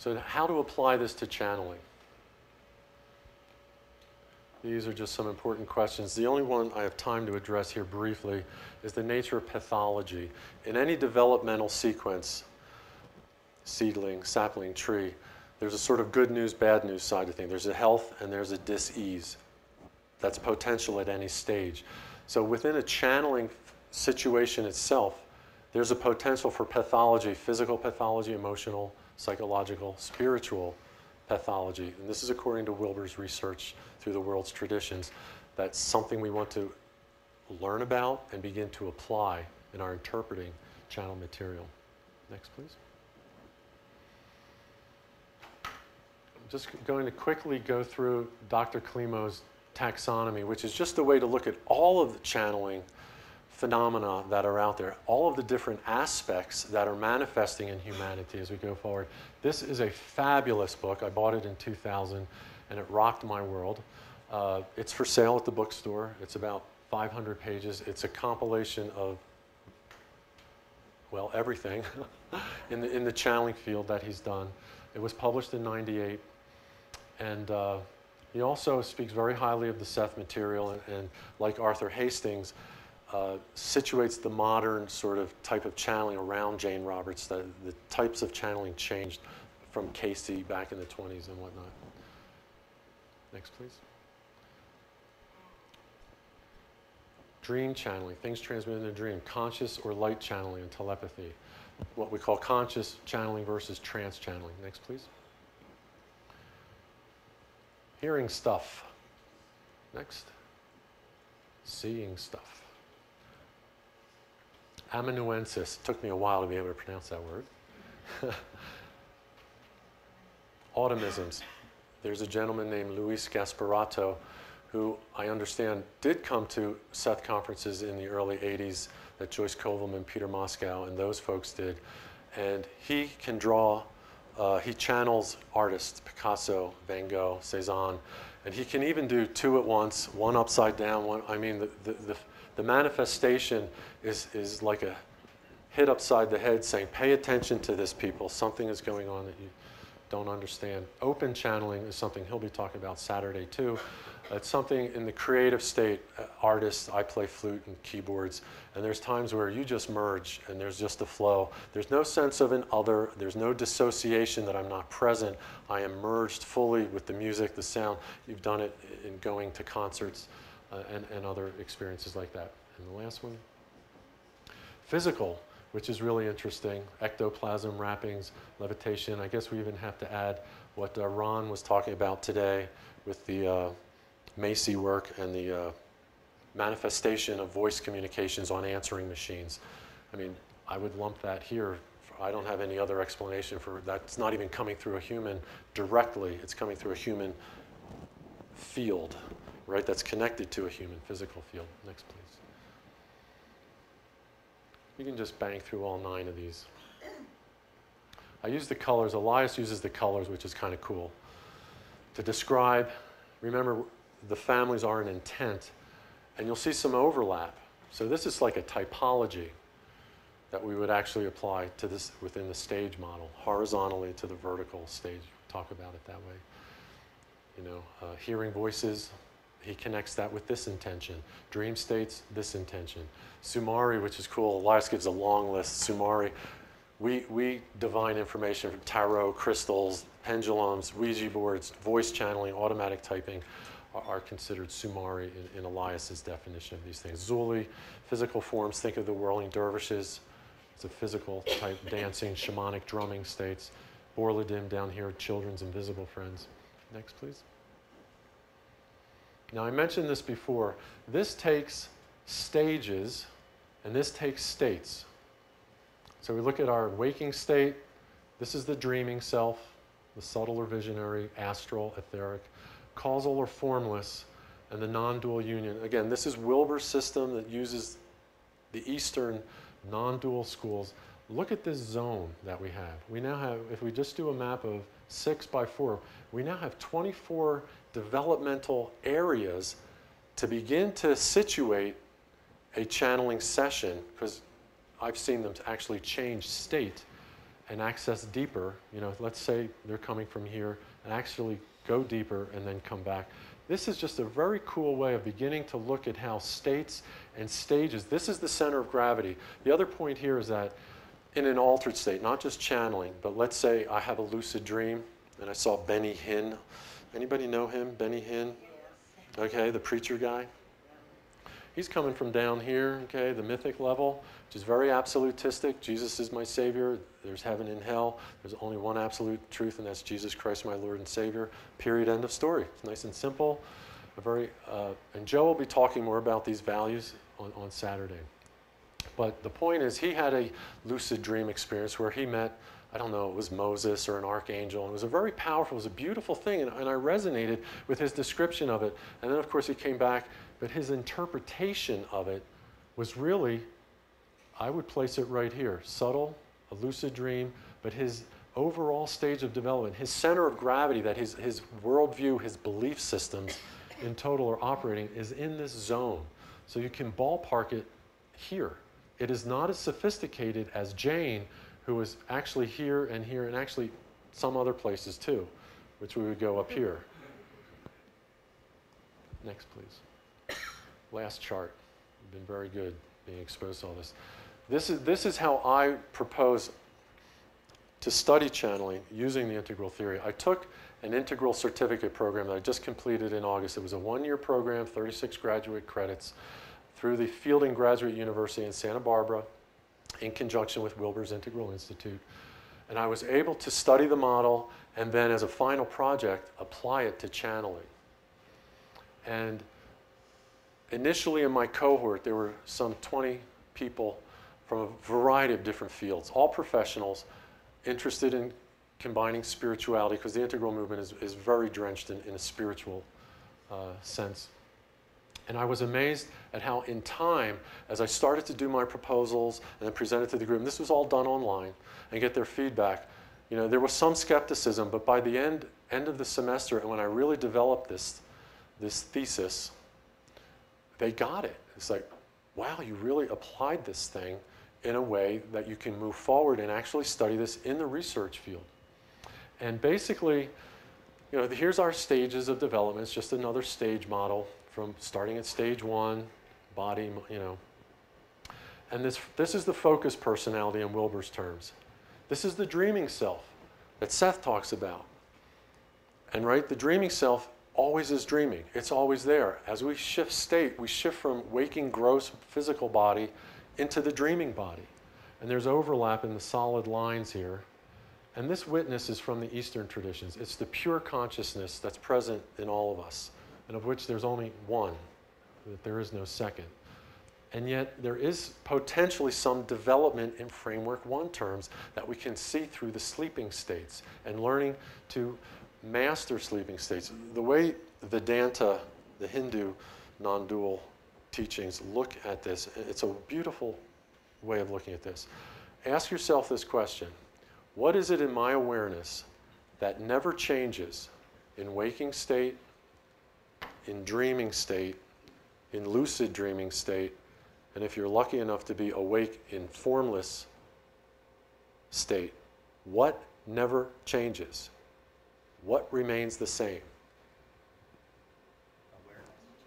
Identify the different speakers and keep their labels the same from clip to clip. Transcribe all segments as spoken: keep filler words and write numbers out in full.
Speaker 1: So how to apply this to channeling? These are just some important questions. The only one I have time to address here briefly is the nature of pathology. In any developmental sequence, seedling, sapling, tree, there's a sort of good news, bad news side of things. There's a health and there's a dis-ease. That's potential at any stage. So within a channeling situation itself, there's a potential for pathology, physical pathology, emotional, psychological, spiritual pathology. And this is according to Wilber's research through the world's traditions. That's something we want to learn about and begin to apply in our interpreting channel material. Next, please. I'm just going to quickly go through Doctor Klimo's taxonomy, which is just a way to look at all of the channeling phenomena that are out there, all of the different aspects that are manifesting in humanity as we go forward. This is a fabulous book. I bought it in two thousand, and it rocked my world. Uh, it's for sale at the bookstore. It's about five hundred pages. It's a compilation of, well, everything in the, in the channeling field that he's done. It was published in ninety-eight, and uh, he also speaks very highly of the Seth material, and, and like Arthur Hastings, Uh, situates the modern sort of type of channeling around Jane Roberts. The, the types of channeling changed from Casey back in the twenties and whatnot. Next, please. Dream channeling, things transmitted in a dream, conscious or light channeling and telepathy. What we call conscious channeling versus trance channeling. Next, please. Hearing stuff. Next. Seeing stuff. Amanuensis. It took me a while to be able to pronounce that word. Automisms. There's a gentleman named Luis Gasparato who I understand did come to Seth conferences in the early eighties that Joyce Kovalman, Peter Moscow, and those folks did. And he can draw, uh, he channels artists, Picasso, Van Gogh, Cezanne, and he can even do two at once, one upside down, one, I mean, the, the, the The manifestation is, is like a hit upside the head saying, pay attention to this, people. Something is going on that you don't understand. Open channeling is something he'll be talking about Saturday too. It's something in the creative state. Uh, artists, I play flute and keyboards, and there's times where you just merge and there's just a flow. There's no sense of an other. There's no dissociation that I'm not present. I am merged fully with the music, the sound. You've done it in going to concerts. Uh, and, and other experiences like that. And the last one, physical, which is really interesting, ectoplasm, wrappings, levitation. I guess we even have to add what uh, Ron was talking about today with the uh, Macy work and the uh, manifestation of voice communications on answering machines. I mean, I would lump that here. I don't have any other explanation for that. It's not even coming through a human directly. It's coming through a human field. Right, that's connected to a human physical field. Next, please. You can just bang through all nine of these. I use the colors. Elias uses the colors, which is kind of cool, to describe. Remember, the families are an intent, and you'll see some overlap. So this is like a typology that we would actually apply to this within the stage model, horizontally to the vertical stage. Talk about it that way. You know, uh, hearing voices. He connects that with this intention. Dream states, this intention. Sumari, which is cool. Elias gives a long list. Sumari, we, we divine information from tarot, crystals, pendulums, Ouija boards, voice channeling, automatic typing are, are considered Sumari in, in Elias's definition of these things. Zuli, physical forms. Think of the whirling dervishes. It's a physical type dancing, shamanic drumming states. Borladim down here, children's invisible friends. Next, please. Now, I mentioned this before. This takes stages, and this takes states. So we look at our waking state. This is the dreaming self, the subtle or visionary, astral, etheric, causal or formless, and the non-dual union. Again, this is Wilber's system that uses the Eastern non-dual schools. Look at this zone that we have. We now have, if we just do a map of six by four, we now have twenty-four developmental areas to begin to situate a channeling session, because I've seen them actually change state and access deeper. You know, let's say they're coming from here and actually go deeper and then come back. This is just a very cool way of beginning to look at how states and stages, this is the center of gravity. The other point here is that in an altered state, not just channeling, but let's say I have a lucid dream and I saw Benny Hinn. Anybody know him, Benny Hinn? Okay, the preacher guy. He's coming from down here, okay, the mythic level, which is very absolutistic. Jesus is my Savior. There's heaven and hell. There's only one absolute truth, and that's Jesus Christ, my Lord and Savior. Period, end of story. It's nice and simple. A very, uh, and Joe will be talking more about these values on, on Saturday. But the point is, he had a lucid dream experience where he met, I don't know, it was Moses or an archangel. And it was a very powerful, it was a beautiful thing, and, and I resonated with his description of it. And then, of course, he came back, but his interpretation of it was really, I would place it right here, subtle, a lucid dream, but his overall stage of development, his center of gravity, that his, his worldview, his belief systems in total are operating, is in this zone. So you can ballpark it here. It is not as sophisticated as Jane, who was actually here and here, and actually some other places too, which we would go up here. Next, please. Last chart. You've been very good being exposed to all this. This is, this is how I propose to study channeling using the integral theory. I took an integral certificate program that I just completed in August. It was a one-year program, thirty-six graduate credits, through the Fielding Graduate University in Santa Barbara, in conjunction with Wilbur's Integral Institute. And I was able to study the model and then, as a final project, apply it to channeling. And initially in my cohort, there were some twenty people from a variety of different fields, all professionals interested in combining spirituality, because the integral movement is, is very drenched in, in a spiritual uh, sense. And I was amazed at how in time, as I started to do my proposals and then present it to the group, and this was all done online, and get their feedback, you know, there was some skepticism, but by the end, end of the semester, and when I really developed this, this thesis, they got it. It's like, wow, you really applied this thing in a way that you can move forward and actually study this in the research field. And basically, you know, here's our stages of development. It's just another stage model from starting at stage one, body, you know. And this, this is the focus personality in Wilbur's terms. This is the dreaming self that Seth talks about. And right, the dreaming self always is dreaming. It's always there. As we shift state, we shift from waking gross physical body into the dreaming body. And there's overlap in the solid lines here. And this witness is from the Eastern traditions. It's the pure consciousness that's present in all of us, and of which there's only one, that there is no second. And yet there is potentially some development in framework one terms that we can see through the sleeping states and learning to master sleeping states. The way Vedanta, the Hindu non-dual teachings, look at this, it's a beautiful way of looking at this. Ask yourself this question: what is it in my awareness that never changes in waking state, in dreaming state, in lucid dreaming state, and if you're lucky enough to be awake in formless state? What never changes? What remains the same?
Speaker 2: Awareness.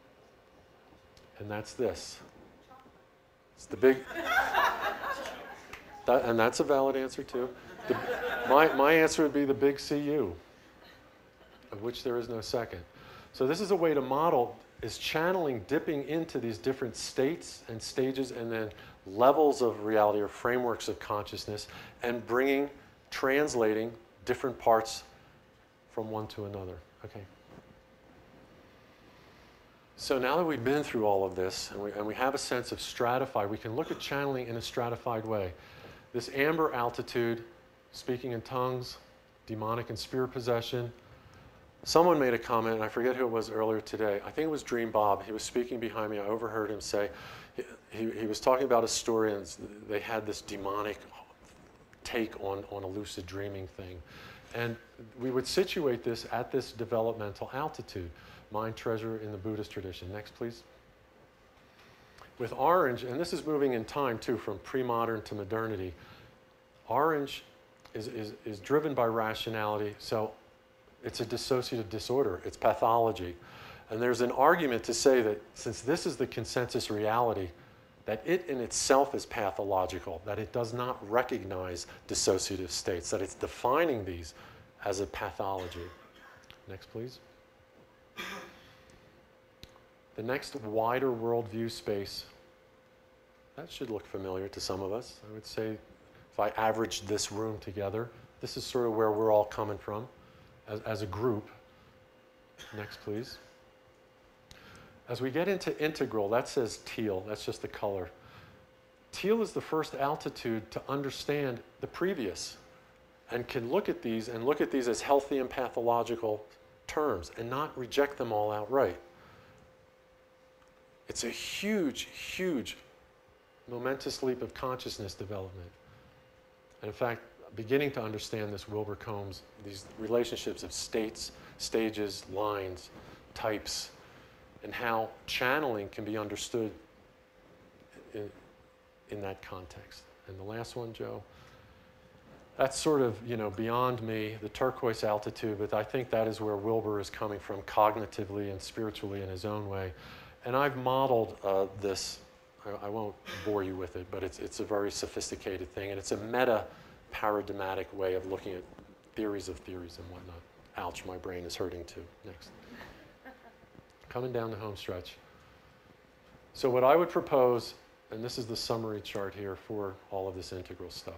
Speaker 1: And that's this. It's the big, that, and that's a valid answer too. The, my, my answer would be the big C U, of which there is no second. So this is a way to model, is channeling dipping into these different states and stages and then levels of reality or frameworks of consciousness, and bringing, translating different parts from one to another. Okay. So now that we've been through all of this and we, and we have a sense of stratified, we can look at channeling in a stratified way. This amber altitude, speaking in tongues, demonic and spirit possession. Someone made a comment, and I forget who it was earlier today. I think it was Dream Bob. He was speaking behind me. I overheard him say, he, he, he was talking about a story, and they had this demonic take on, on a lucid dreaming thing. And we would situate this at this developmental altitude, mind treasure in the Buddhist tradition. Next, please. With orange, and this is moving in time too, from pre-modern to modernity, orange is, is, is driven by rationality, so it's a dissociative disorder, it's pathology. And there's an argument to say that since this is the consensus reality, that it in itself is pathological, that it does not recognize dissociative states, that it's defining these as a pathology. Next, please. The next wider worldview space, that should look familiar to some of us. I would say if I averaged this room together, this is sort of where we're all coming from as, as a group. Next, please. As we get into integral, that says teal, that's just the color. Teal is the first altitude to understand the previous and can look at these and look at these as healthy and pathological terms and not reject them all outright. It's a huge, huge, momentous leap of consciousness development. And in fact, beginning to understand this, Wilbur Combs, these relationships of states, stages, lines, types, and how channeling can be understood in, in that context. And the last one, Joe, that's sort of, you know, beyond me, the turquoise altitude, but I think that is where Wilbur is coming from cognitively and spiritually in his own way. And I've modeled uh, this, I, I won't bore you with it, but it's, it's a very sophisticated thing, and it's a meta-paradigmatic way of looking at theories of theories and whatnot. Ouch, my brain is hurting too. Next. Coming down the home stretch. So what I would propose, and this is the summary chart here for all of this integral stuff.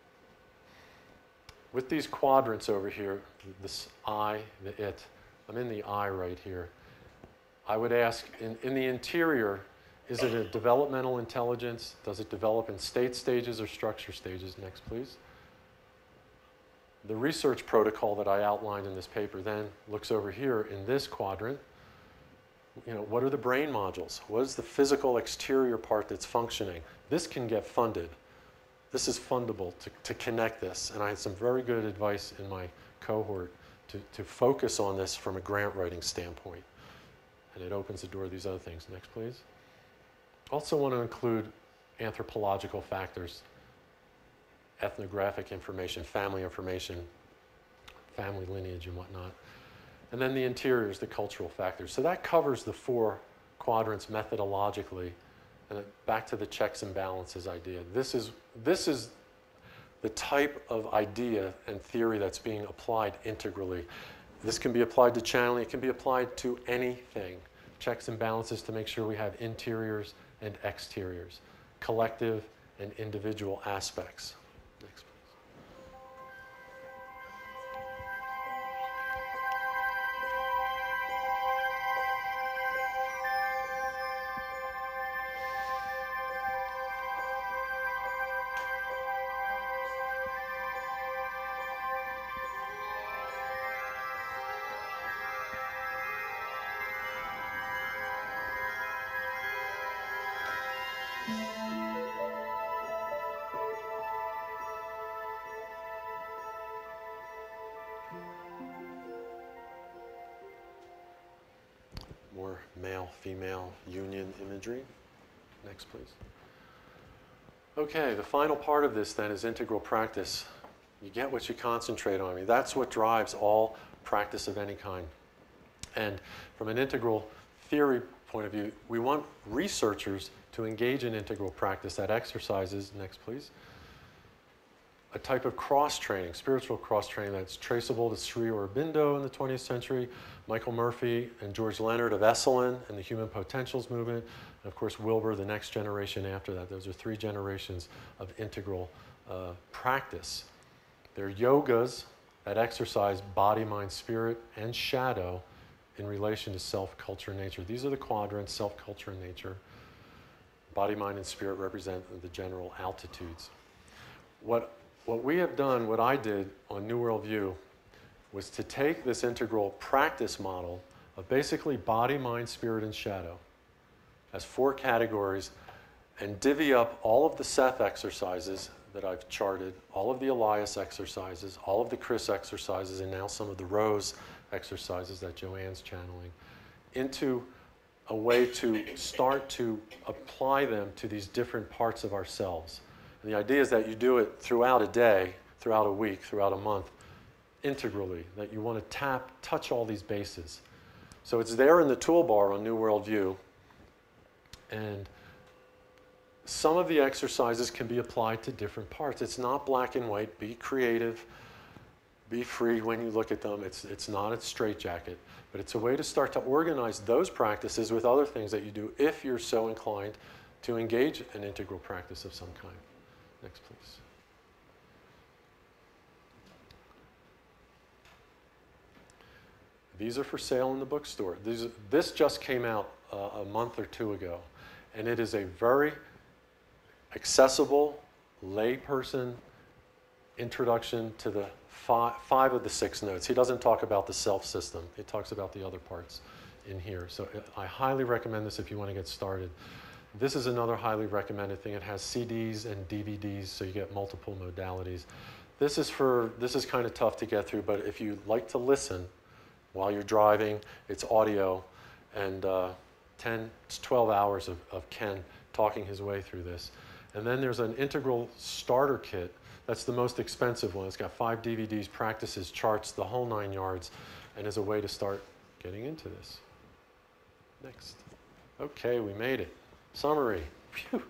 Speaker 1: With these quadrants over here, this I, the it, I'm in the I right here. I would ask, in, in the interior, is it a developmental intelligence? Does it develop in state stages or structure stages? Next, please. The research protocol that I outlined in this paper then looks over here in this quadrant. You know, what are the brain modules? What is the physical exterior part that's functioning? This can get funded. This is fundable to, to connect this. And I had some very good advice in my cohort to, to focus on this from a grant writing standpoint. And it opens the door to these other things. Next, please. Also want to include anthropological factors, ethnographic information, family information, family lineage and whatnot. And then the interiors, the cultural factors. So that covers the four quadrants methodologically. And back to the checks and balances idea. This is, this is the type of idea and theory that's being applied integrally. This can be applied to channeling. It can be applied to anything. Checks and balances to make sure we have interiors and exteriors, collective and individual aspects. Next, please. More male-female union imagery. Next, please. Okay, the final part of this then is integral practice. You get what you concentrate on. I mean, that's what drives all practice of any kind. And from an integral theory point of view, we want researchers to engage in integral practice that exercises, next please, a type of cross-training, spiritual cross-training that's traceable to Sri Aurobindo in the twentieth century, Michael Murphy and George Leonard of Esalen and the Human Potentials movement, and of course Wilbur, the next generation after that. Those are three generations of integral uh, practice. They're yogas that exercise body, mind, spirit, and shadow in relation to self, culture, nature. These are the quadrants, self, culture, and nature. Body, mind, and spirit represent the general altitudes. What What we have done, what I did on New World View, was to take this integral practice model of basically body, mind, spirit, and shadow as four categories and divvy up all of the Seth exercises that I've charted, all of the Elias exercises, all of the Chris exercises, and now some of the Rose exercises that Joanne's channeling, into a way to start to apply them to these different parts of ourselves. And the idea is that you do it throughout a day, throughout a week, throughout a month, integrally, that you want to tap, touch all these bases. So it's there in the toolbar on New World View, and some of the exercises can be applied to different parts. It's not black and white. Be creative. Be free when you look at them. It's, it's not a straitjacket, but it's a way to start to organize those practices with other things that you do if you're so inclined to engage an integral practice of some kind. Next, please. These are for sale in the bookstore. These, this just came out uh, a month or two ago, and it is a very accessible, layperson introduction to the five, five of the six notes. He doesn't talk about the self system. He talks about the other parts in here. So I highly recommend this if you want to get started. This is another highly recommended thing. It has C Ds and D V Ds, so you get multiple modalities. This is for, this is kind of tough to get through, but if you like to listen while you're driving, it's audio, and uh, ten, twelve hours of, of Ken talking his way through this. And then there's an integral starter kit. That's the most expensive one. It's got five D V Ds, practices, charts, the whole nine yards, and is a way to start getting into this. Next. Okay, we made it. Summary. Phew.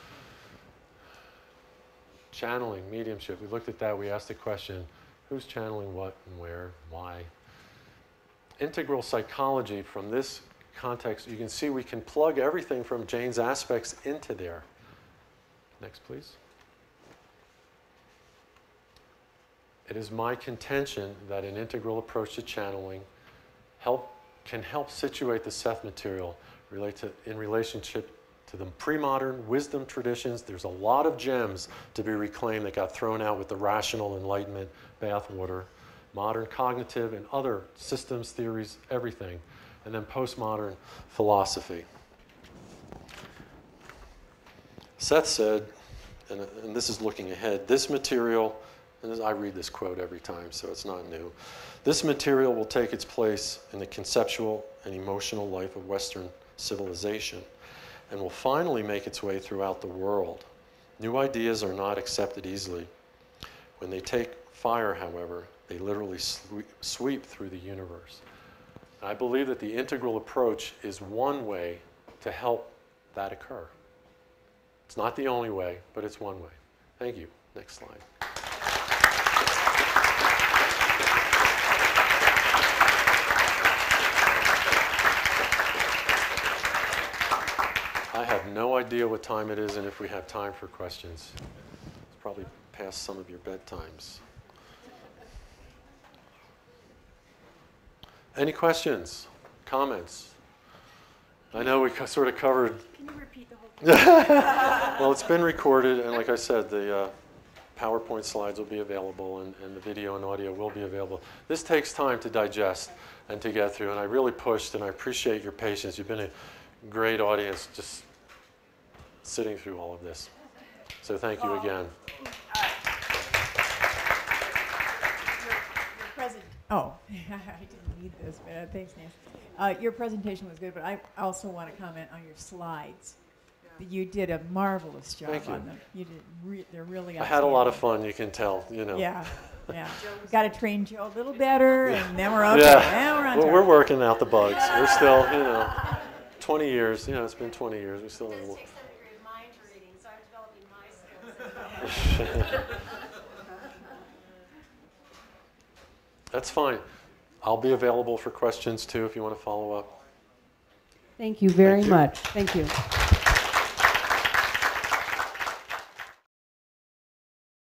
Speaker 1: Channeling, mediumship. We looked at that. We asked the question, who's channeling what and where, why? Integral psychology, from this context, you can see we can plug everything from Jane's aspects into there. Next, please. It is my contention that an integral approach to channeling help, can help situate the Seth material relate to, in relationship to the pre-modern wisdom traditions. There's a lot of gems to be reclaimed that got thrown out with the rational enlightenment bathwater, modern cognitive and other systems, theories, everything, and then postmodern philosophy. Seth said, and, and this is looking ahead, this material, and this, I read this quote every time, so it's not new, this material will take its place in the conceptual and emotional life of Western civilization and will finally make its way throughout the world. New ideas are not accepted easily. When they take fire, however, they literally sweep, sweep through the universe. And I believe that the integral approach is one way to help that occur. It's not the only way, but it's one way. Thank you. Next slide. I have no idea what time it is and if we have time for questions. It's probably past some of your bedtimes. Any questions, comments? I know we sort of covered.
Speaker 2: Can you repeat the whole thing?
Speaker 1: Well, it's been recorded, and like I said, the uh, PowerPoint slides will be available, and, and the video and audio will be available. This takes time to digest and to get through, and I really pushed, and I appreciate your patience. You've been a great audience just sitting through all of this. So thank you again.
Speaker 2: Oh, I didn't need this, but uh, thanks, Nancy. Uh, your presentation was good, but I also want to comment on your slides. Yeah. You did a marvelous job
Speaker 1: Thank you.
Speaker 2: on them. You did. Re they're really.
Speaker 1: I had a lot of fun. You can tell. You know.
Speaker 2: Yeah, yeah. Got to train Joe a little better, and then we're okay.
Speaker 1: Yeah.
Speaker 2: Now we're on
Speaker 1: well,
Speaker 2: time.
Speaker 1: we're working out the bugs. We're still, you know, twenty years. You know, it's been twenty years. We still.
Speaker 3: It does take some degree of mind reading, so I'm developing my skills.
Speaker 1: That's fine. I'll be available for questions too if you want to follow up.
Speaker 4: Thank you very
Speaker 1: Thank you.
Speaker 4: much. Thank you.